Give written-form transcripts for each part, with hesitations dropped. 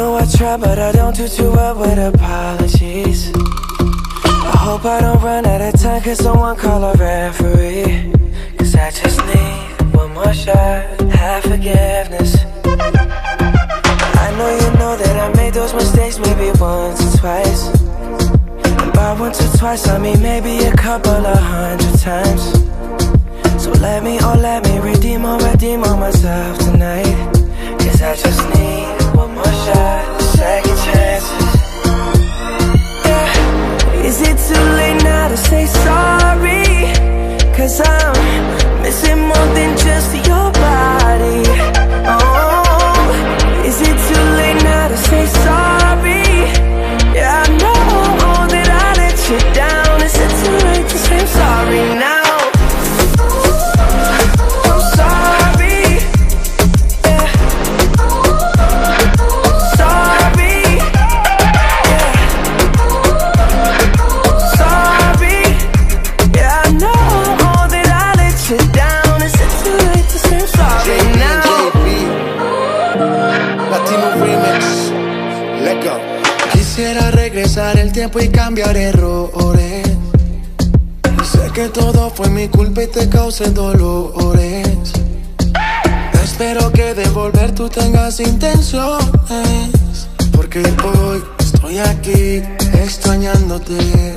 know I try, but I don't do too well with apologies. I hope I don't run out of time, cause someone call a referee. Cause I just need one more shot, have forgiveness. I know you know that I made those mistakes maybe once or twice. And by once or twice I mean maybe a couple of 100 times. So let me redeem or myself tonight. Cause I just need one more shot, second chances. Yeah. Is it too late now to say sorry? Cause I'm missing more than just your body. Oh, is it too late now to say sorry? Yeah, I know that I let you down. Is it too late to say I'm sorry now? Quisiera regresar el tiempo y cambiar errores. Sé que todo fue mi culpa y te causé dolores. Espero que de volver tú tengas intenciones, porque hoy estoy aquí extrañándote.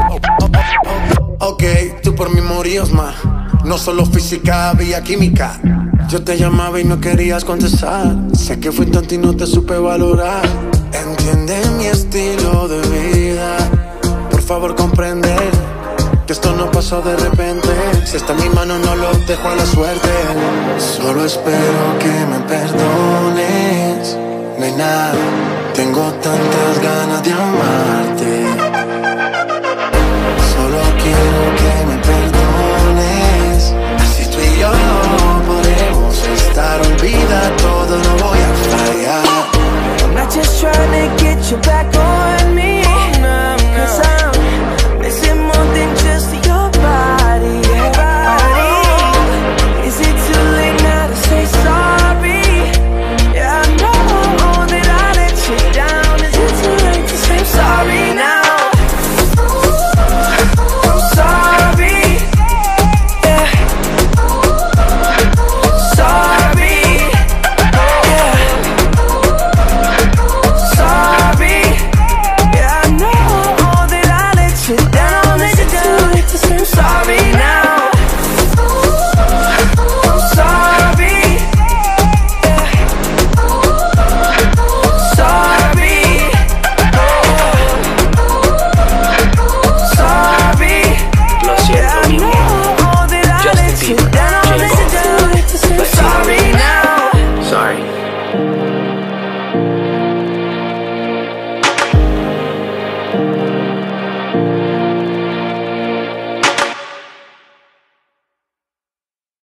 Ok, tú por mí morías más. No solo física, había química. Yo te llamaba y no querías contestar. Sé que fui tonto y no te supe valorar. Entiende mi estilo de vida. Por favor comprende que esto no pasó de repente. Si está en mi mano no lo dejo a la suerte. Solo espero que me perdones, nena. Tengo tantas ganas de amarte. Solo quiero que me perdones. Así tú y yo podremos estar. Olvida todo, no voy a fallar. I'm not just trying to get you back on